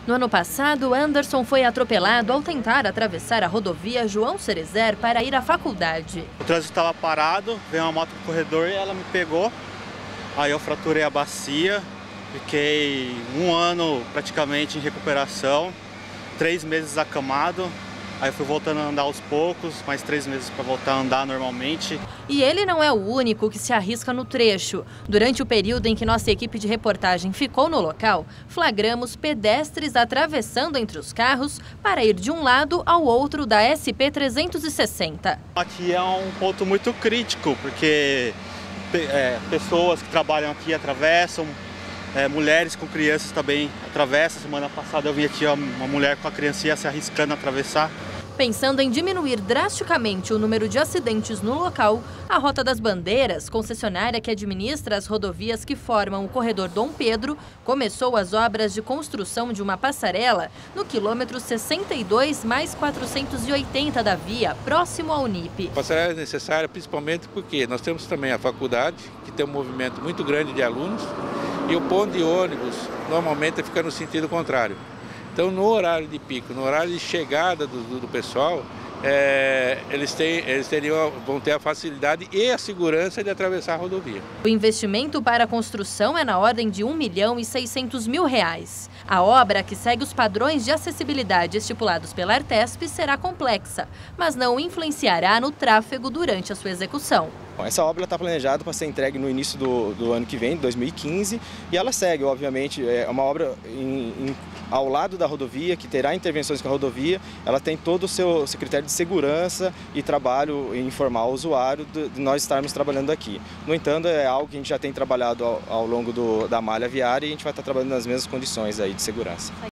No ano passado, Anderson foi atropelado ao tentar atravessar a rodovia João Cerezer para ir à faculdade. O trânsito estava parado, veio uma moto no corredor e ela me pegou. Aí eu fraturei a bacia, fiquei 1 ano praticamente em recuperação, 3 meses acamado. Aí fui voltando a andar aos poucos, mais 3 meses para voltar a andar normalmente. E ele não é o único que se arrisca no trecho. Durante o período em que nossa equipe de reportagem ficou no local, flagramos pedestres atravessando entre os carros para ir de um lado ao outro da SP-360. Aqui é um ponto muito crítico, porque pessoas que trabalham aqui atravessam, mulheres com crianças também atravessam. Semana passada eu vi aqui uma mulher com a criancinha se arriscando a atravessar. Pensando em diminuir drasticamente o número de acidentes no local, a Rota das Bandeiras, concessionária que administra as rodovias que formam o corredor Dom Pedro, começou as obras de construção de uma passarela no quilômetro 62 mais 480 da via, próximo ao Unip. A passarela é necessária principalmente porque nós temos também a faculdade, que tem um movimento muito grande de alunos, e o ponto de ônibus normalmente fica no sentido contrário. Então, no horário de pico, no horário de chegada do pessoal, eles vão ter a facilidade e a segurança de atravessar a rodovia. O investimento para a construção é na ordem de R$ 1.600.000. A obra, que segue os padrões de acessibilidade estipulados pela Artesp, será complexa, mas não influenciará no tráfego durante a sua execução. Essa obra está planejada para ser entregue no início do ano que vem, 2015, e ela segue, obviamente, é uma obra ao lado da rodovia, que terá intervenções com a rodovia. Ela tem todo o seu critério de segurança e trabalho em informar o usuário de nós estarmos trabalhando aqui. No entanto, é algo que a gente já tem trabalhado ao longo da malha viária e a gente vai estar trabalhando nas mesmas condições aí de segurança.